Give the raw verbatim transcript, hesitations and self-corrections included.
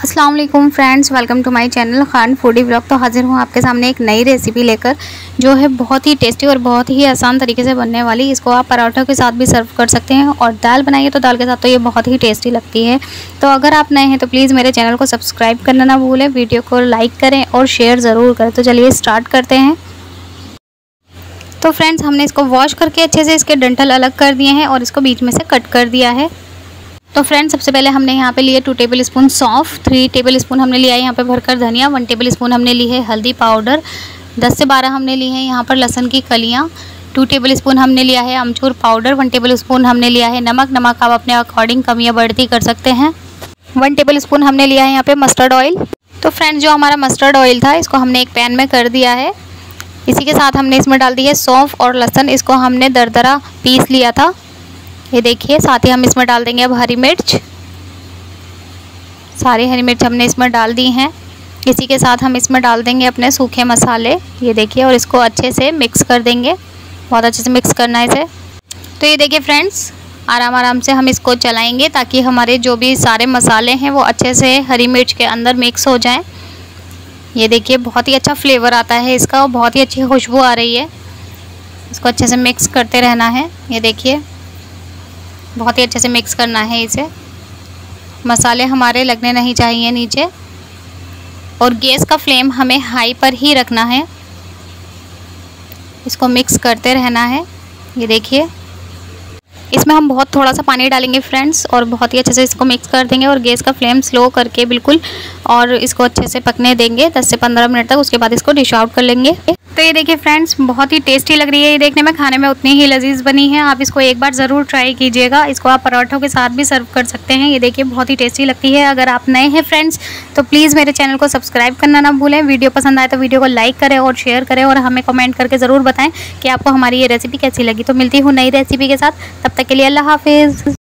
अस्सलाम वालेकुम friends, welcome to my channel Khan foodie vlog. तो हाजिर हूँ आपके सामने एक नई रेसिपी लेकर, जो है बहुत ही टेस्टी और बहुत ही आसान तरीके से बनने वाली। इसको आप पराठों के साथ भी सर्व कर सकते हैं और दाल बनाइए तो दाल के साथ तो ये बहुत ही टेस्टी लगती है। तो अगर आप नए हैं तो प्लीज़ मेरे चैनल को सब्सक्राइब करना ना भूलें, वीडियो को लाइक करें और शेयर ज़रूर करें। तो चलिए स्टार्ट करते हैं। तो फ्रेंड्स, हमने इसको वॉश करके अच्छे से इसके डंठल अलग कर दिए हैं और इसको बीच में से कट कर दिया है। तो फ्रेंड्स, सबसे पहले हमने यहाँ पे लिए टू टेबल स्पून सौंफ, थ्री टेबल स्पून हमने लिया है यहाँ पे भरकर धनिया, वन टेबल स्पून हमने ली है हल्दी पाउडर, दस से बारह हमने ली है यहाँ पर लहसुन की कलियाँ, टू टेबल स्पून हमने लिया है अमचूर पाउडर, वन टेबल स्पून हमने लिया है नमक। नमक आप अपने अकॉर्डिंग कम या बढ़ती कर सकते हैं। वन टेबल स्पून हमने लिया है यहाँ पे मस्टर्ड ऑयल। तो फ्रेंड्स, जो हमारा मस्टर्ड ऑयल था इसको हमने एक पैन में कर दिया है। इसी के साथ हमने इसमें डाल दी है सौंफ और लहसुन, इसको हमने दरदरा पीस लिया था, ये देखिए। साथ ही हम इसमें डाल देंगे अब हरी मिर्च, सारी हरी मिर्च हमने इसमें डाल दी हैं। इसी के साथ हम इसमें डाल देंगे अपने सूखे मसाले, ये देखिए, और इसको अच्छे से मिक्स कर देंगे। बहुत अच्छे से मिक्स करना है इसे। तो ये देखिए फ्रेंड्स, आराम आराम से हम इसको चलाएंगे ताकि हमारे जो भी सारे मसाले हैं वो अच्छे से हरी मिर्च के अंदर मिक्स हो जाएं। ये देखिए, बहुत ही अच्छा फ्लेवर आता है इसका और बहुत ही अच्छी खुशबू आ रही है। इसको अच्छे से मिक्स करते रहना है, ये देखिए, बहुत ही अच्छे से मिक्स करना है इसे। मसाले हमारे लगने नहीं चाहिए नीचे, और गैस का फ्लेम हमें हाई पर ही रखना है। इसको मिक्स करते रहना है, ये देखिए। इसमें हम बहुत थोड़ा सा पानी डालेंगे फ्रेंड्स, और बहुत ही अच्छे से इसको मिक्स कर देंगे और गैस का फ्लेम स्लो करके बिल्कुल, और इसको अच्छे से पकने देंगे दस से पंद्रह मिनट तक। उसके बाद इसको डिश आउट कर लेंगे। तो ये देखिए फ्रेंड्स, बहुत ही टेस्टी लग रही है ये देखने में, खाने में उतनी ही लजीज बनी है। आप इसको एक बार ज़रूर ट्राई कीजिएगा। इसको आप पराठों के साथ भी सर्व कर सकते हैं। ये देखिए, बहुत ही टेस्टी लगती है। अगर आप नए हैं फ्रेंड्स तो प्लीज़ मेरे चैनल को सब्सक्राइब करना ना भूलें। वीडियो पसंद आए तो वीडियो को लाइक करें और शेयर करें, और हमें कमेंट करके ज़रूर बताएं कि आपको हमारी ये रेसिपी कैसी लगी। तो मिलती हूँ नई रेसिपी के साथ, तब तक के लिए अल्लाह हाफिज़।